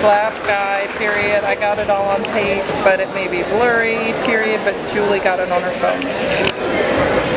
glass guy, period. I got it all on tape, but it may be blurry, period, but Julie got it on her phone.